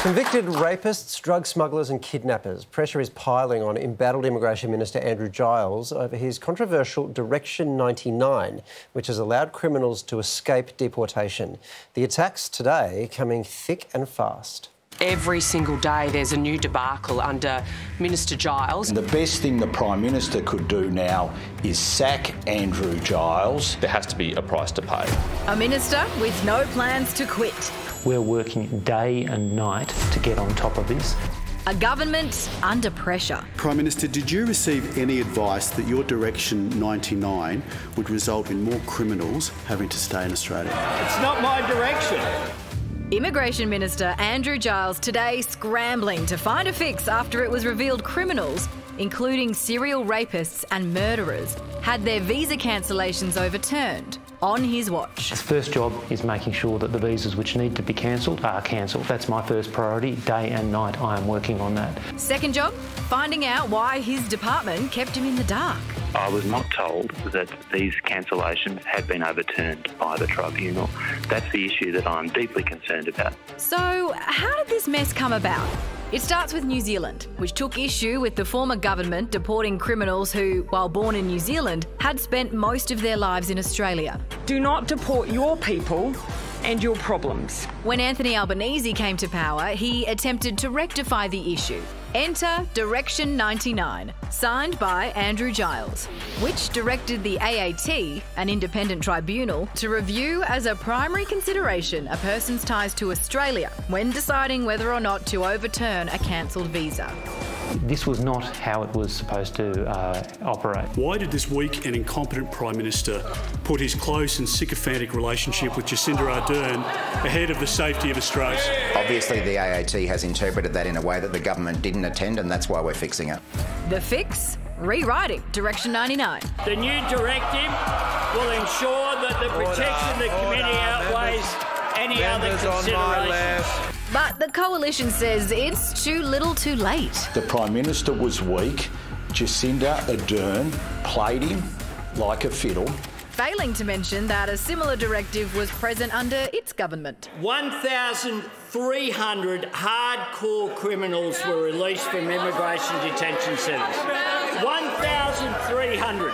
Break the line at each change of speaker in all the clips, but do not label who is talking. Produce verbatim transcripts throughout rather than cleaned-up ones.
Convicted rapists, drug smugglers and kidnappers. Pressure is piling on embattled Immigration Minister Andrew Giles over his controversial Direction ninety-nine, which has allowed criminals to escape deportation. The attacks today coming thick and fast.
Every single day there's a new debacle under Minister Giles.
The best thing the Prime Minister could do now is sack Andrew Giles.
There has to be a price to pay.
A minister with no plans to quit.
We're working day and night to get on top of this.
A government under pressure.
Prime Minister, did you receive any advice that your Direction ninety-nine would result in more criminals having to stay in Australia?
It's not my direction.
Immigration Minister Andrew Giles today scrambling to find a fix after it was revealed criminals, including serial rapists and murderers, had their visa cancellations overturned on his watch.
His first job is making sure that the visas which need to be cancelled are cancelled. That's my first priority. Day and night I am working on that.
Second job, finding out why his department kept him in the dark.
I was not told that these cancellations had been overturned by the tribunal. That's the issue that I'm deeply concerned about.
So, how did this mess come about? It starts with New Zealand, which took issue with the former government deporting criminals who, while born in New Zealand, had spent most of their lives in Australia.
Do not deport your people and your problems.
When Anthony Albanese came to power, he attempted to rectify the issue. Enter Direction ninety-nine, signed by Andrew Giles, which directed the A A T, an independent tribunal, to review as a primary consideration a person's ties to Australia when deciding whether or not to overturn a cancelled visa.
This was not how it was supposed to uh, operate.
Why did this weak and incompetent Prime Minister put his close and sycophantic relationship with Jacinda Ardern ahead of the safety of Australia?
Obviously, the A A T has interpreted that in a way that the government didn't attend, and that's why we're fixing it.
The fix? Rewriting Direction ninety-nine.
The new directive will ensure that the protection of the community outweighs any other considerations.
But the coalition says it's too little too late.
The Prime Minister was weak. Jacinda Ardern played him like a fiddle.
Failing to mention that a similar directive was present under its government.
one thousand three hundred hardcore criminals were released from immigration detention centres. one thousand three hundred.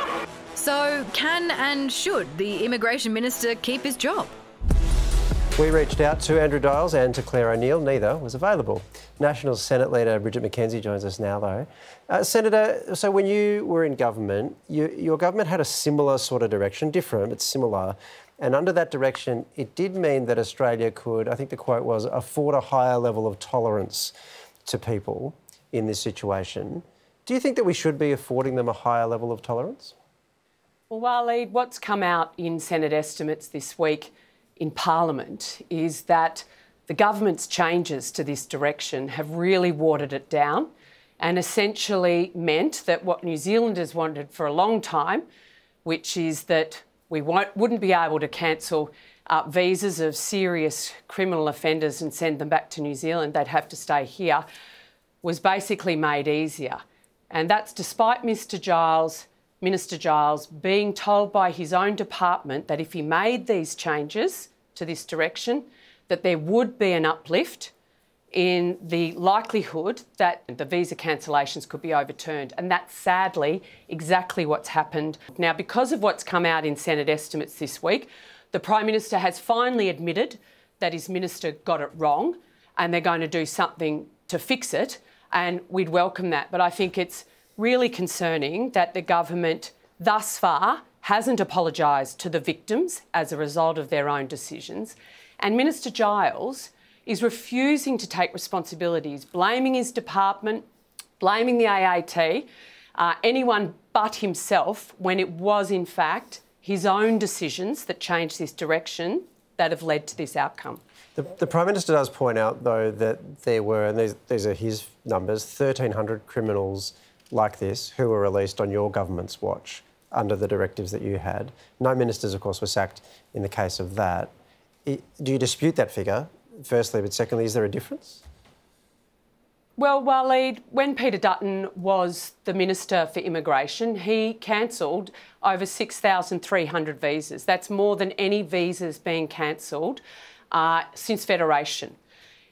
So can and should the Immigration Minister keep his job?
We reached out to Andrew Giles and to Claire O'Neill. Neither was available. National Senate Leader Bridget McKenzie joins us now, though. Uh, Senator, so when you were in government, you, your government had a similar sort of direction, different but similar, and under that direction it did mean that Australia could, I think the quote was, afford a higher level of tolerance to people in this situation. Do you think that we should be affording them a higher level of tolerance?
Well, Waleed, what's come out in Senate estimates this week in Parliament is that the government's changes to this direction have really watered it down and essentially meant that what New Zealanders wanted for a long time, which is that we won't, wouldn't be able to cancel uh, visas of serious criminal offenders and send them back to New Zealand, they'd have to stay here, was basically made easier. And that's despite Mister Giles, Minister Giles being told by his own department that if he made these changes to this direction, that there would be an uplift in the likelihood that the visa cancellations could be overturned. And that's sadly exactly what's happened. Now, because of what's come out in Senate estimates this week, the Prime Minister has finally admitted that his minister got it wrong and they're going to do something to fix it. And we'd welcome that. But I think it's really concerning that the government thus far hasn't apologised to the victims as a result of their own decisions. And Minister Giles is refusing to take responsibilities, blaming his department, blaming the A A T, uh, anyone but himself, when it was in fact his own decisions that changed this direction that have led to this outcome.
The, the Prime Minister does point out, though, that there were, and these, these are his numbers, thirteen hundred criminals like this who were released on your government's watch under the directives that you had. No ministers, of course, were sacked in the case of that. It, do you dispute that figure, firstly, but secondly, is there a difference?
Well, Waleed, when Peter Dutton was the Minister for Immigration, he cancelled over six thousand three hundred visas. That's more than any visas being cancelled uh, since Federation.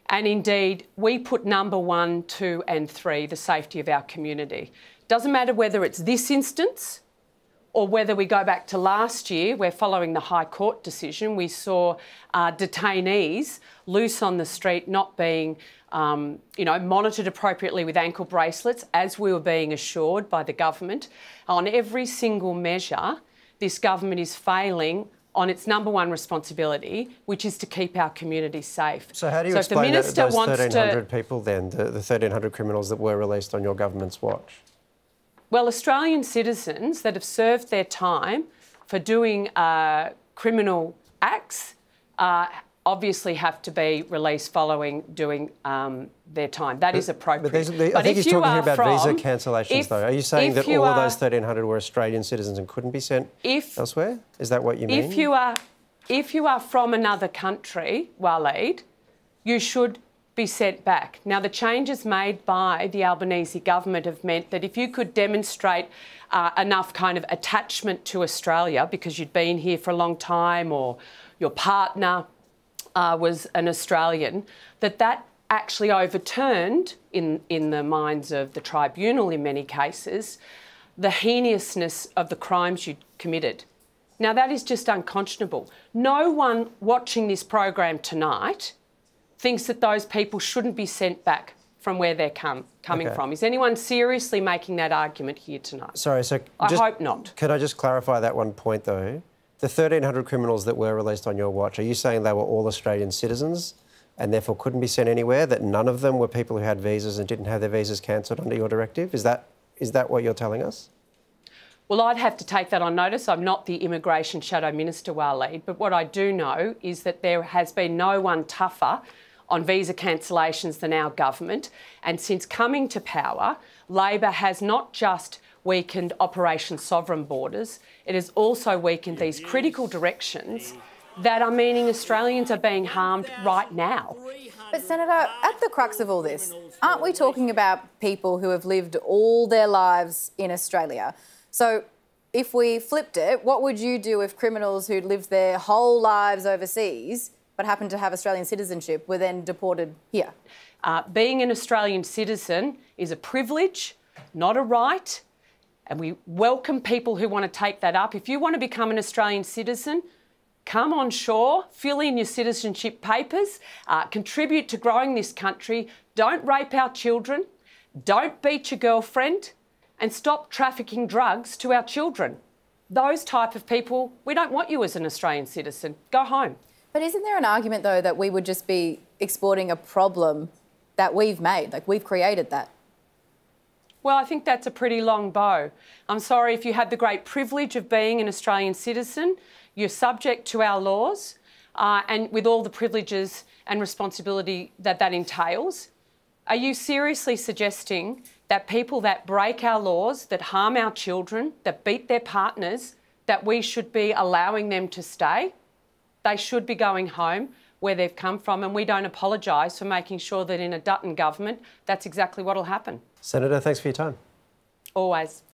And indeed, we put number one, two and three, the safety of our community. Doesn't matter whether it's this instance or whether we go back to last year, where following the High Court decision, we saw uh, detainees loose on the street not being um, you know, monitored appropriately with ankle bracelets, as we were being assured by the government. On every single measure, this government is failing on its number one responsibility, which is to keep our community safe.
So how do you
so
explain
if the
that,
minister
those thirteen hundred
to,
people then, the, the thirteen hundred criminals that were released on your government's watch?
Well, Australian citizens that have served their time for doing uh, criminal acts uh, obviously have to be released following doing um, their time. That but, is appropriate.
But, these, the,
but
I think
if
he's
you
talking here about
from,
visa cancellations,
if,
though. Are you saying that
you
all
are,
of those thirteen hundred were Australian citizens and couldn't be sent
if,
elsewhere? Is that what you mean?
If you are, if you are from another country, Waleed, you should be sent back. Now, the changes made by the Albanese government have meant that if you could demonstrate uh, enough kind of attachment to Australia because you'd been here for a long time or your partner uh, was an Australian, that that actually overturned, in, in the minds of the tribunal in many cases, the heinousness of the crimes you'd committed. Now, that is just unconscionable. No one watching this program tonight thinks that those people shouldn't be sent back from where they're come, coming
okay.
from. Is anyone seriously making that argument here tonight?
Sorry, so...
I
just,
hope not.
Can I just clarify that one point, though? The thirteen hundred criminals that were released on your watch, are you saying they were all Australian citizens and therefore couldn't be sent anywhere, that none of them were people who had visas and didn't have their visas cancelled under your directive? Is that, is that what you're telling us?
Well, I'd have to take that on notice. I'm not the Immigration Shadow Minister, Waleed, but what I do know is that there has been no one tougher on visa cancellations than our government. And since coming to power, Labor has not just weakened Operation Sovereign Borders, it has also weakened these critical directions that are meaning Australians are being harmed right now.
But Senator, at the crux of all this, aren't we talking about people who have lived all their lives in Australia? So if we flipped it, what would you do if criminals who'd lived their whole lives overseas but happened to have Australian citizenship were then deported here?
Uh, being an Australian citizen is a privilege, not a right, and we welcome people who want to take that up. If you want to become an Australian citizen, come on shore, fill in your citizenship papers, uh, contribute to growing this country, don't rape our children, don't beat your girlfriend, and stop trafficking drugs to our children. Those type of people, we don't want you as an Australian citizen. Go home.
But isn't there an argument, though, that we would just be exporting a problem that we've made? Like, we've created that.
Well, I think that's a pretty long bow. I'm sorry, if you had the great privilege of being an Australian citizen, you're subject to our laws, uh, and with all the privileges and responsibility that that entails. Are you seriously suggesting that people that break our laws, that harm our children, that beat their partners, that we should be allowing them to stay? They should be going home where they've come from, and we don't apologise for making sure that in a Dutton government, that's exactly what will happen.
Senator, thanks for your time.
Always.